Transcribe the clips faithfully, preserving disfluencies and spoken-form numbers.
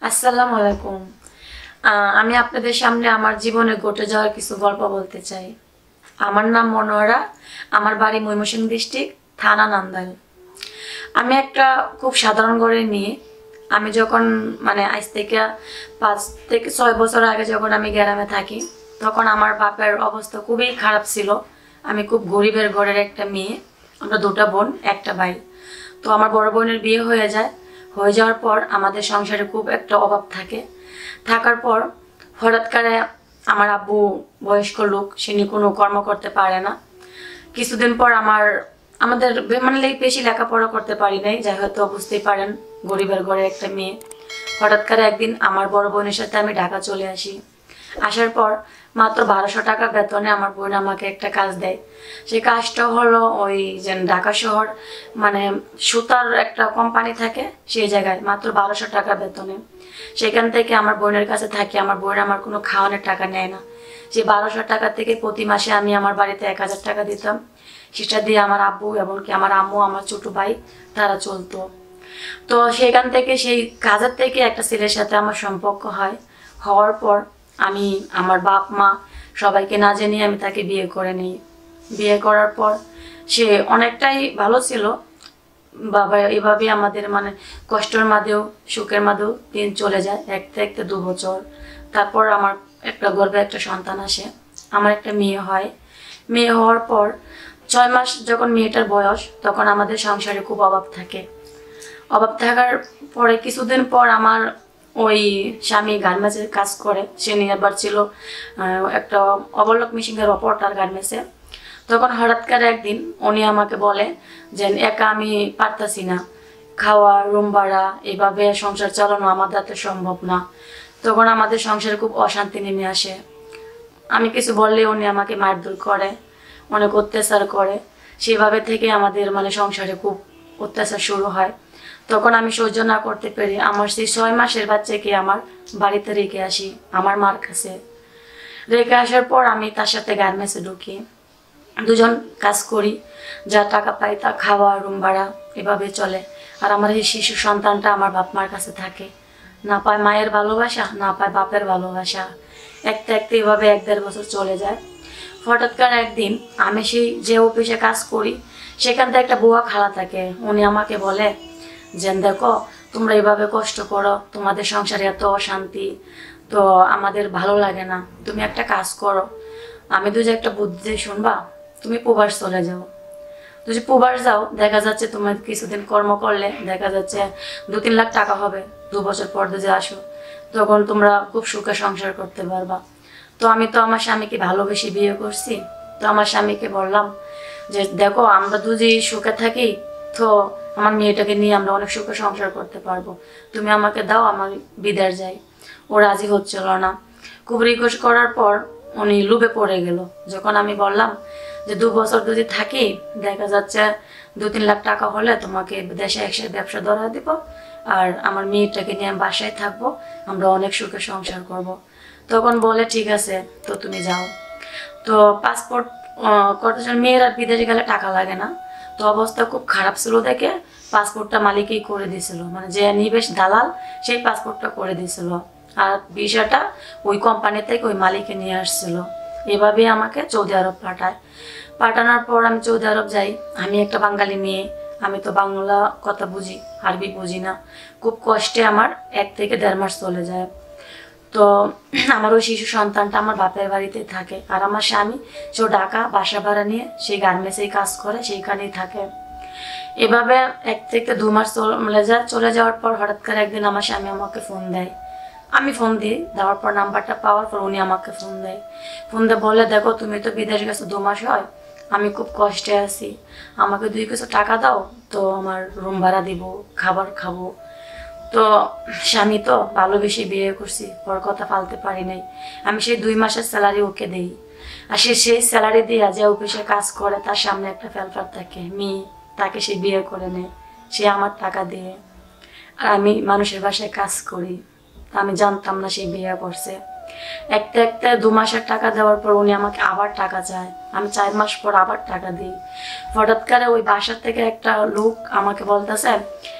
আসসালামু আলাইকুম। আমি আপনাদের সামনে আমার জীবনে ঘটে যাওয়া কিছু গল্প বলতে চাই। আমার নাম মনোয়ারা, আমার বাড়ি ময়মনসিংহ ডিস্ট্রিক্ট, থানা নান্দাইল। আমি একটা খুব সাধারণ ঘরের মেয়ে। আমি যখন মানে আজ থেকে পাঁচ থেকে ছয় বছর আগে যখন আমি গ্রামে থাকি, তখন আমার বাপের অবস্থা খুবই খারাপ ছিল। আমি খুব গরিবের ঘরের একটা মেয়ে। আমরা দুটা বোন, একটা ভাই। তো আমার বড় বোনের বিয়ে হয়ে যায়। হয়ে যাওয়ার পর আমাদের সংসারে খুব একটা অভাব থাকে। থাকার পর হঠাৎ করে আমার আব্বু বয়স্ক লোক, তিনি কোনো কর্ম করতে পারে না। কিছুদিন পর আমার আমাদের মানে বেশি লেখাপড়া করতে পারি নাই, যাই হয়তো বুঝতেই পারেন গরিবের ঘরে একটা মেয়ে। হঠাৎ করে একদিন আমার বড় বোনের সাথে আমি ঢাকা চলে আসি। আসার পর মাত্র বারোশো টাকা বেতনে আমার বোন আমাকে একটা কাজ দেয়। সেই কাজটা হলো ওই যে ঢাকা শহর মানে সুতার একটা কোম্পানি থাকে, সেই জায়গায় মাত্র বারোশো টাকা বেতনে। সেখান থেকে আমার বোনের কাছে থাকি। আমার বোন আমার কোনো খাওয়ানোর টাকা নেয় না। সেই বারোশো টাকা থেকে প্রতি মাসে আমি আমার বাড়িতে এক হাজার টাকা দিতাম। সেটা দিয়ে আমার আব্বু এমনকি আমার আম্মু, আমার ছোট ভাই তারা চলতো। তো সেখান থেকে সেই কাজের থেকে একটা ছেলের সাথে আমার সম্পর্ক হয়। হওয়ার পর আমি আমার বাপ মা সবাইকে না জানিয়ে আমি তাকে বিয়ে করে নিই। বিয়ে করার পর সে অনেকটাই ভালো ছিল। বাবা এভাবে আমাদের মানে কষ্টের মাঝেও সুখের মাঝেও দিন চলে যায়, এক থেকে দু বছর। তারপর আমার একটা গর্ভে একটা সন্তান আসে, আমার একটা মেয়ে হয়। মেয়ে হওয়ার পর ছয় মাস যখন মেয়েটার বয়স, তখন আমাদের সংসারে খুব অভাব থাকে। অভাব থাকার পরে কিছুদিন পর আমার ওই স্বামী গার্মেন্টসের কাজ করে। সে নির্ভর ছিল একটা অবলোক মেশিনের অপারেটর গার্মেন্টসে। তখন হঠাৎ করে একদিন উনি আমাকে বলে যে একা আমি পারতাছি না, খাওয়া, রুম ভাড়া, এভাবে সংসার চালানো আমাদের হাতে সম্ভব না। তখন আমাদের সংসারে খুব অশান্তি নেমে আসে। আমি কিছু বললে উনি আমাকে মারধর করে, অনেক অত্যাচার করে। সেভাবে থেকে আমাদের মানে সংসারে খুব অত্যাচার শুরু হয়। তখন আমি সহ্য না করতে পেরে আমার সেই ছয় মাসের বাচ্চাকে আমার বাড়িতে রেখে আসি আমার মার কাছে। রেখে আসার পর আমি তার সাথে গার্মেন্টসে ঢুকি। দুজন কাজ করি, যা টাকা পাই তা খাওয়া, রুম ভাড়া এভাবে চলে। আর আমার এই শিশু সন্তানটা আমার বাপ মার কাছে থাকে, না পায় মায়ের ভালোবাসা, না পায় বাপের ভালোবাসা। একটা একটা এভাবে এক দেড় বছর চলে যায়। হঠাৎ করে একদিন আমি সেই যে অফিসে কাজ করি, সেখান থেকে একটা বুয়া খালা থাকে। উনি আমাকে বলে যে দেখো, তোমরা এভাবে কষ্ট করো, তোমাদের সংসারে এত অশান্তি, তো আমাদের ভালো লাগে না। তুমি একটা কাজ করো, আমি দু যে একটা বুদ্ধি শুনবা, তুমি প্রবাস চলে যাও। যদি প্রবাস যাও, দেখা যাচ্ছে তোমার কিছুদিন কর্ম করলে দেখা যাচ্ছে দু তিন লাখ টাকা হবে। দু বছর পর যদি আসো, তখন তোমরা খুব সুখে সংসার করতে পারবা। তো আমি তো আমার স্বামীকে ভালোবেসে বিয়ে করছি। তো আমার স্বামীকে বললাম যে দেখো, আমরা দুজি সুখে থাকি, তো আমার মেয়েটাকে নিয়ে আমরা অনেক সুখে সংসার করতে পারবো। তুমি আমাকে দাও, আমার বিদেশ যাই। ও রাজি হচ্ছিল না। খুব রিকোয়েস্ট করার পর উনি লুবে পড়ে গেল। যখন আমি বললাম যে দু বছর যদি থাকি, দেখা যাচ্ছে দু তিন লাখ টাকা হলে তোমাকে দেশে একসাথে ব্যবসা ধরা দিব, আর আমার মেয়েটাকে নিয়ে আমি বাসায় থাকবো, আমরা অনেক সুখে সংসার করব। তখন বলে ঠিক আছে, তো তুমি যাও। তো পাসপোর্ট করতে চান, মেয়েরা বিদেশে গেলে টাকা লাগে না। তো অবস্থা খুব খারাপ ছিল দেখে পাসপোর্টটা মালিকই করে দিয়েছিল, মানে যে নিবেশ দালাল সেই পাসপোর্টটা করে দিয়েছিল। আর ভিসাটা ওই কোম্পানি থেকে ওই মালিকে নিয়ে আসছিল। এভাবে আমাকে সৌদি আরব পাঠায়। পাঠানোর পর আমি সৌদি আরব যাই। আমি একটা বাঙালি মেয়ে, আমি তো বাংলা কথা বুঝি, আরবি বুঝি না। খুব কষ্টে আমার এক থেকে দেড় মাস চলে যায়। তো আমার ওই শিশু সন্তানটা আমার বাপের বাড়িতে থাকে। আর আমার স্বামী সে ঢাকা বাসা ভাড়া নিয়ে সেই গার্মেন্টসেই কাজ করে, সেইখানেই থাকে। এভাবে এক থেকে দু মাস চলে যায়। চলে যাওয়ার পর হঠাৎ করে একদিন আমার স্বামী আমাকে ফোন দেয়। আমি ফোন দিই, দেওয়ার পর নাম্বারটা পাওয়ার পর উনি আমাকে ফোন দেয়। ফোন দিয়ে বলে দেখো, তুমি তো বিদেশ গেছো দু মাস হয়, আমি খুব কষ্টে আছি, আমাকে দুই কিছু টাকা দাও, তো আমার রুম ভাড়া দিব, খাবার খাবো। তো স্বামী তো ভালোবেসে বিয়ে করছি, ওর কথা ফালতে পারি নাই। আমি সেই দুই মাসের স্যালারি ওকে দিই। আর সে সেই স্যালারি দিয়ে যে অফিসে কাজ করে, তার সামনে একটা ফেলফার থাকে মেয়ে, তাকে সে বিয়ে করে নেয়, সে আমার টাকা দিয়ে। আর আমি মানুষের বাসায় কাজ করি, আমি জানতাম না সে বিয়ে করছে। একটা একটা দু মাসের টাকা দেওয়ার পর উনি আমাকে আবার টাকা চায়। আমি চার মাস পর আবার টাকা দিই। হঠাৎ করে ওই বাসার থেকে একটা লোক আমাকে বলতেছে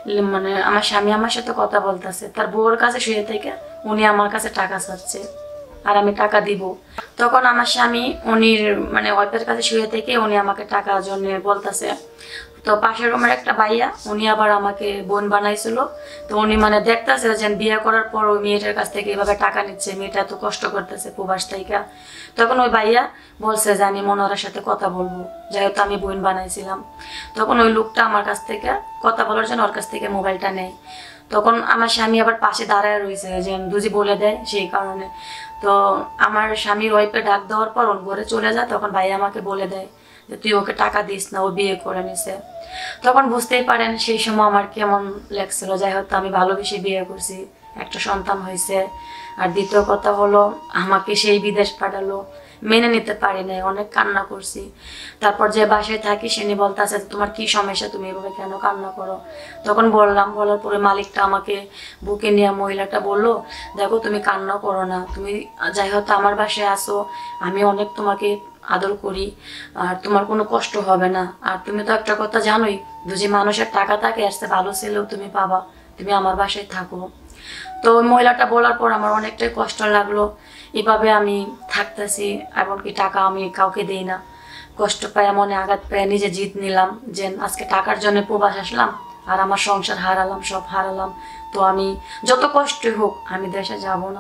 মানে আমার স্বামী আমার সাথে কথা বলতেছে, তার বউর কাছে শুয়ে থেকে উনি আমার কাছে টাকা চাচ্ছে আর আমি টাকা দিব। তখন আমার স্বামী উনির মানে ওয়াইফের কাছে শুয়ে থেকে উনি আমাকে টাকার জন্য বলতেছে। তো পাশের রুমের একটা ভাইয়া উনি আবার আমাকে বোন বানাইছিল। তো উনি মানে দেখতেছে যে বিয়ে করার পর ওই মেয়েটার কাছ থেকে এভাবে টাকা নিচ্ছে, মেয়েটা এত কষ্ট করতেছে প্রবাস থেকে। তখন ওই ভাইয়া বলছে যে আমি মনোহরার সাথে কথা বলবো, যেহেতু আমি বোন বানাইছিলাম। তখন ওই লোকটা আমার কাছ থেকে কথা বলার জন্য ওর কাছ থেকে মোবাইলটা নেয়। তখন আমার স্বামী আবার পাশে দাঁড়ায় রয়েছে যে দুজি বলে দেয় সেই কারণে। তো আমার স্বামীর ওয়াইফে ডাক দেওয়ার পর ওর ঘরে চলে যায়। তখন ভাই আমাকে বলে দেয় যে তুই ওকে টাকা দিস না, ও বিয়ে করে নিছে। তখন বুঝতেই পারেন সেই সময় আমার কেমন লাগছিল, যাই হোক আমি ভালোবেসে বিয়ে করছি, একটা সন্তান হয়েছে। আর দ্বিতীয় কথা হলো আমাকে সেই বিদেশ পাঠালো, মেনে নিতে পারি নাই, অনেক কান্না করছি। তারপর যে বাসায় থাকি সেনি বলতেছে তোমার কি সমস্যা, তুমি এভাবে কেন কান্না করো। তখন বললাম, বলার পরে মালিকটা আমাকে বুকে নিয়ে মহিলাটা বললো দেখো তুমি কান্না করো না, তুমি যাই হোক আমার বাসায় আসো, আমি অনেক তোমাকে আদর করি, আর তোমার কোনো কষ্ট হবে না। আর তুমি তো একটা কথা জানোই, যদি মানুষের টাকা থাকে আসতে ভালো ছেলেও তুমি পাবা, তুমি আমার বাসায় থাকো। তো ওই মহিলাটা বলার পর আমার অনেকটাই কষ্ট লাগলো। এভাবে আমি থাকতেছি, এমনকি টাকা আমি কাউকে দিই না। কষ্ট পায় মনে আঘাত পায়, নিজে জিত নিলাম যে আজকে টাকার জন্য প্রবাস আসলাম আর আমার সংসার হারালাম, সব হারালাম। তো আমি যত কষ্টই হোক আমি দেশে যাব না।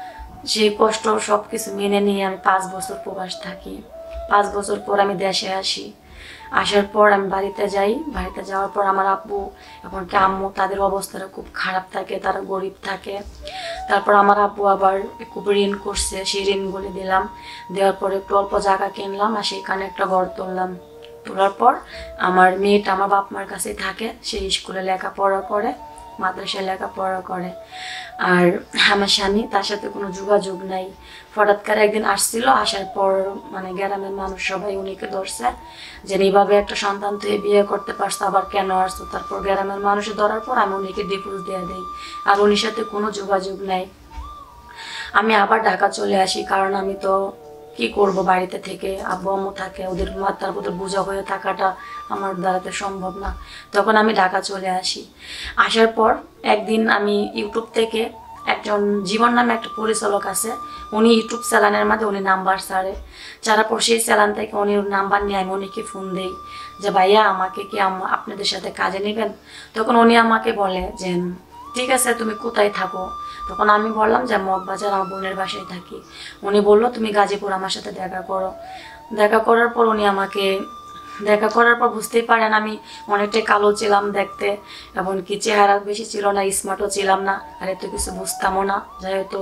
সেই কষ্ট সব কিছু মেনে নিয়ে আমি পাঁচ বছর প্রবাস থাকি। পাঁচ বছর পর আমি দেশে আসি। আসার পর আমি বাড়িতে যাই। বাড়িতে যাওয়ার পর আমার আব্বু এমনকি আম্মু তাদের অবস্থাটা খুব খারাপ থাকে, তারা গরিব থাকে। তারপর আমার আব্বু আবার খুব ঋণ করছে, সেই ঋণগুলি দিলাম। দেওয়ার পরে একটু অল্প জায়গা কিনলাম আর সেখানে একটা ঘর তুললাম। তোলার পর আমার মেয়েটা আমার বাপ মার কাছেই থাকে, সেই স্কুলে লেখাপড়া করে, মাদ্রাসায় লেখাপড়া করে। আর আমার স্বামী তার সাথে কোনো যোগাযোগ নাই। হঠাৎ করে একদিন আসছিল, আসার পর মানে গ্রামের মানুষ সবাই উনিকে ধরছে যে এইভাবে একটা সন্তান তুই বিয়ে করতে পারছো, আবার কেন আসছো। তারপর গ্রামের মানুষে ধরার পর আমি উনিকে ডিভোর্স দিয়ে দিই, আর উনির সাথে কোনো যোগাযোগ নাই। আমি আবার ঢাকা চলে আসি, কারণ আমি তো কি করব, বাড়িতে থেকে আব্বু আম্মু থাকে, ওদের মাথার উপর বোঝা হয়ে থাকাটা আমার দ্বারাতে সম্ভব না। তখন আমি ঢাকা চলে আসি। আসার পর একদিন আমি ইউটিউব থেকে একজন জীবন নামে একটা পরিচালক আছে, উনি ইউটিউব চ্যানেলের মধ্যে উনি নাম্বার ছাড়ে, যারা পর সেই চ্যানেল থেকে উনি নাম্বার নিয়ে আমি উনিকে ফোন দিই যে ভাইয়া আমাকে কি আপনাদের সাথে কাজে নেবেন। তখন উনি আমাকে বলে যে ঠিক আছে তুমি কোথায় থাকো। তখন আমি বললাম যে মগবাজার আমার বোনের বাসায় থাকি। উনি বললো তুমি গাজীপুর আমার সাথে দেখা করো। দেখা করার পর উনি আমাকে দেখা করার পর বুঝতেই পারেন আমি অনেকটাই কালো ছিলাম দেখতে, এমনকি চেহারা বেশি ছিল না, স্মার্টও ছিলাম না, আর এত কিছু বুঝতামও না। যেহেতু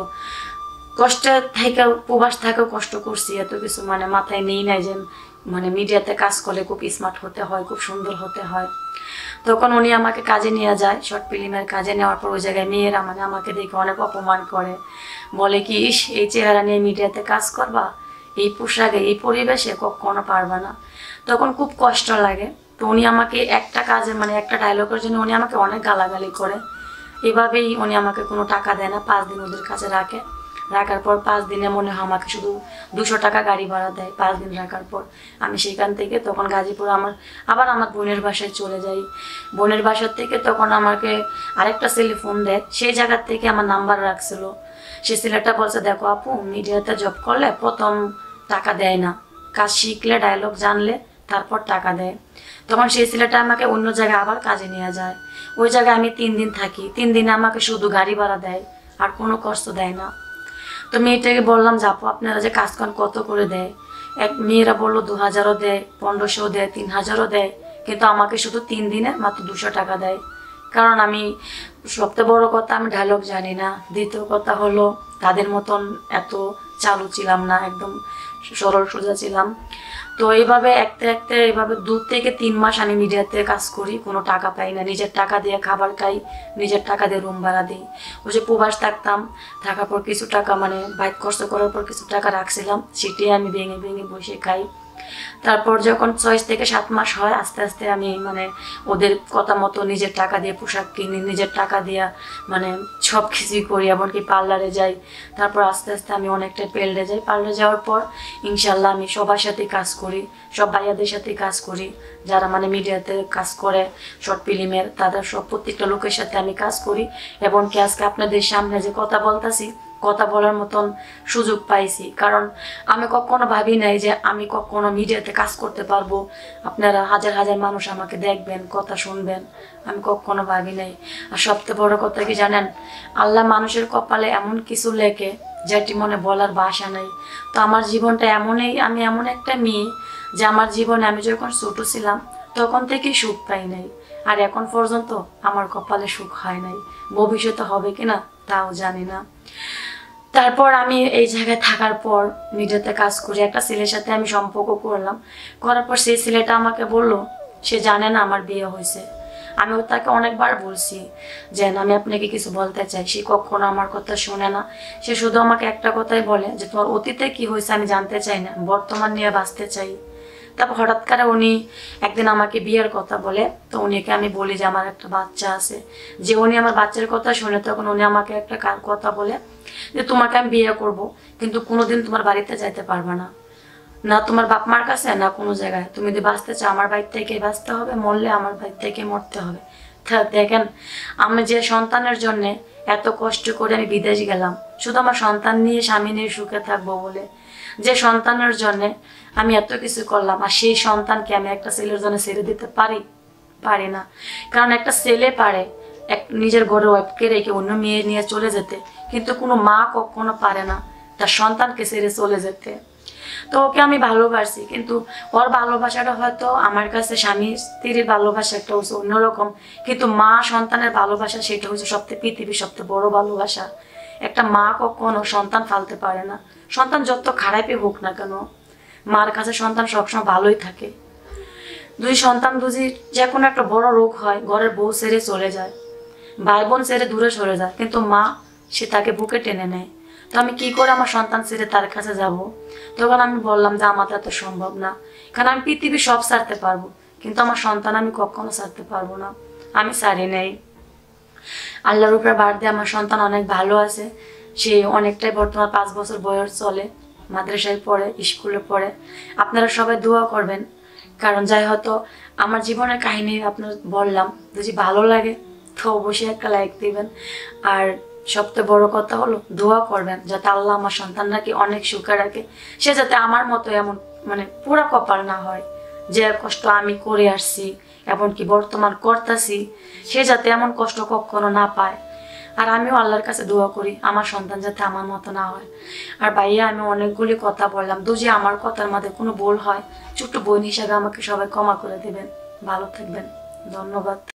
কষ্টে থেকে প্রবাস থেকেও কষ্ট করছি, এত কিছু মানে মাথায় নেই নাই যে মানে মিডিয়াতে কাজ করলে খুব স্মার্ট হতে হয়, খুব সুন্দর হতে হয়। তখন উনি আমাকে কাজে নিয়ে যায়, শর্ট ফিল্মের কাজে নেওয়ার পর ওই জায়গায় মেয়েরা মানে আমাকে দেখে অনেক অপমান করে, বলে কি ইস এই চেহারা নিয়ে মিডিয়াতে কাজ করবা, এই পোশাকে এই পরিবেশে কখনো পারবা না। তখন খুব কষ্ট লাগে। তো উনি আমাকে একটা কাজে মানে একটা ডায়লগের জন্য উনি আমাকে অনেক গালাগালি করে। এভাবেই উনি আমাকে কোনো টাকা দেয় না, পাঁচ দিন ওদের কাছে রাখে। রাখার পর পাঁচ দিনে মনে হয় আমাকে শুধু দুশো টাকা গাড়ি ভাড়া দেয় পাঁচ দিন রাখার পর। আমি সেখান থেকে তখন গাজীপুর আমার আবার আমার বোনের বাসায় চলে যাই। বোনের বাসার থেকে তখন আমাকে আরেকটা ছেলে ফোন দেয়, সেই জায়গার থেকে আমার নাম্বার রাখছিল। সে ছেলেটা বলছে দেখো আপু, মিডিয়াতে জব করলে প্রথম টাকা দেয় না, কাজ শিখলে ডায়লগ জানলে তারপর টাকা দেয়। তখন সেই ছেলেটা আমাকে অন্য জায়গায় আবার কাজে নিয়ে যায়। ওই জায়গায় আমি তিন দিন থাকি, তিন দিনে আমাকে শুধু গাড়ি ভাড়া দেয়, আর কোনো কষ্ট দেয় না। তো মেয়েটাকে বললাম যে আপু আপনারা যে কাজ করেন কত করে দেয়। এক মেয়েরা বললো দু হাজারও দেয়, পনেরোশো দেয়, তিন হাজারও দেয়, কিন্তু আমাকে শুধু তিন দিনে মাত্র দুশো টাকা দেয়। কারণ আমি সবচেয়ে বড় কথা আমি ডায়লগ জানি না, দ্বিতীয় কথা হলো তাদের মতন এত চালু ছিলাম না, একদম সরল সোজা ছিলাম। তো এইভাবে একতে একতে এইভাবে দু থেকে তিন মাস আমি মিডিয়াতে কাজ করি, কোনো টাকা পাই না, নিজের টাকা দিয়ে খাবার খাই, নিজের টাকা দিয়ে রুম ভাড়া দিই। ওই যে প্রবাস থাকতাম, থাকার পর কিছু টাকা মানে বাইক খরচ করার পর কিছু টাকা রাখছিলাম, সেটি আমি ভেঙে ভেঙে বসে খাই। তারপর যখন ছয় থেকে সাত মাস হয় আস্তে আস্তে আমি মানে ওদের কথা মতো নিজের টাকা দিয়ে পোশাক কিনি, নিজের টাকা দিয়ে মানে সব কিছুই করি, এমনকি পার্লারে যাই। তারপর আস্তে আস্তে আমি অনেকটা পেল্ডে যাই। পার্লারে যাওয়ার পর ইনশাল্লাহ আমি সবার সাথেই কাজ করি, সব ভাইয়াদের সাথেই কাজ করি, যারা মানে মিডিয়াতে কাজ করে শর্ট ফিল্মের, তাদের সব প্রত্যেকটা লোকের সাথে আমি কাজ করি। এমনকি আজকে আপনাদের সামনে যে কথা বলতেছি, কথা বলার মতন সুযোগ পাইছি, কারণ আমি কখনো ভাবি নাই যে আমি কখনো মিডিয়াতে কাজ করতে পারবো, আপনারা হাজার হাজার মানুষ আমাকে দেখবেন, কথা শুনবেন, আমি কখনো ভাবি নাই। আর সবচেয়ে বড় কথা কি জানেন, আল্লাহ মানুষের কপালে এমন কিছু লেখে যেটি মনে বলার ভাষা নাই। তো আমার জীবনটা এমনই, আমি এমন একটা মেয়ে যে আমার জীবনে আমি যখন ছোট ছিলাম তখন থেকেই সুখ পাই নাই, আর এখন পর্যন্ত আমার কপালে সুখ হয় নাই। ভবিষ্যতে হবে কিনা তাও জানি না। তারপর আমি এই জায়গায় থাকার পর মিডিয়াতে কাজ করি, একটা ছেলের সাথে আমি সম্পর্ক করলাম। করার পর সেই ছেলেটা আমাকে বলল সে জানে না আমার বিয়ে হয়েছে। আমি তাকে অনেকবার বলছি যে আমি আপনাকে কিছু বলতে চাই, সে কখনো আমার কথা শোনে না। সে শুধু আমাকে একটা কথাই বলে যে তোমার অতীতে কি হয়েছে আমি জানতে চাই না, বর্তমান নিয়ে বাঁচতে চাই। তারপর হঠাৎ করে উনি একদিন আমাকে বিয়ের কথা বলে, তো উনিকে আমি বলি যে আমার একটা বাচ্চা আছে। যে উনি আমার বাচ্চার কথা শুনে তখন উনি আমাকে একটা কথা বলে যে তোমাকে আমি বিয়ে করব, কিন্তু কোনোদিন তোমার বাড়িতে যাইতে পারবে না, না তোমার বাপ মার কাছে না কোনো জায়গায়। তুমি যদি বাঁচতে চাও আমার বাড়ি থেকে বাঁচতে হবে, মরলে আমার বাড়ি থেকে মরতে হবে। দেখেন আমি যে সন্তানের জন্য এত কষ্ট করে আমি বিদেশ গেলাম শুধু আমার সন্তান নিয়ে স্বামী নিয়ে সুখে থাকবো বলে, যে সন্তানের জন্য আমি এত কিছু করলাম, আর সেই সন্তানকে আমি একটা ছেলের জন্য ছেড়ে দিতে পারি? পারি না। কারণ একটা ছেলে পারে এক নিজের ঘরে ওয়াইফকে রেখে অন্য মেয়ে নিয়ে চলে যেতে, কিন্তু কোনো মা কখনো পারে না তার সন্তানকে ছেড়ে চলে যেতে। তো ওকে আমি ভালোবাসি, কিন্তু ওর ভালোবাসাটা হয়তো আমার কাছে স্বামী স্ত্রীর ভালোবাসা একটা হচ্ছে অন্যরকম, কিন্তু মা সন্তানের ভালোবাসা সেটা হচ্ছে সবচেয়ে পৃথিবীর সবচেয়ে বড় ভালোবাসা। একটা মা কখনো সন্তান ফালতে পারে না, সন্তান যত খারাপই হোক না কেন মার কাছে সন্তান সবসময় ভালোই থাকে। দুই সন্তান দুজি যে কোনো একটা বড় রোগ হয়, ঘরের বউ ছেড়ে চলে যায়, ভাই বোন ছেড়ে দূরে সরে যায়, কিন্তু মা সে তাকে বুকে টেনে নেয়। তো আমি কি করে আমার সন্তান ছেড়ে তার কাছে যাব? তখন আমি বললাম যে আমার তো সম্ভব না, কারণ আমি পৃথিবী সব ছাড়তে পারবো, কিন্তু আমার সন্তান আমি কখনো ছাড়তে পারবো না। আমি ছাড়ি নেই। আল্লাহর উপরে বার দিয়ে আমার সন্তান অনেক ভালো আছে। সে অনেকটাই বর্তমান পাঁচ বছর বয়স চলে, মাদ্রাসায় পড়ে, স্কুলে পড়ে। আপনারা সবাই দোয়া করবেন, কারণ যাই হয়তো আমার জীবনের কাহিনী আপনার বললাম, যদি ভালো লাগে তো অবশ্যই একটা লাইক দিবেন। আর সবচেয়ে বড় কথা হলো দোয়া করবেন যাতে আল্লাহ আমার সন্তানরাকে অনেক সুখে রাখে, সে যাতে আমার মতো এমন মানে পুরা কপাল না হয়, যে কষ্ট আমি করে আসছি এমনকি বর্তমান করতেছি, সে যাতে এমন কষ্ট কখনো না পায়। আর আমিও আল্লাহর কাছে দোয়া করি আমার সন্তান যাতে আমার মতো না হয়। আর ভাইয়া আমি অনেকগুলি কথা বললাম, যদি আমার কথার মধ্যে কোনো ভুল হয় ছোট্ট বোন হিসাবে আমাকে সবাই ক্ষমা করে দেবেন। ভালো থাকবেন, ধন্যবাদ।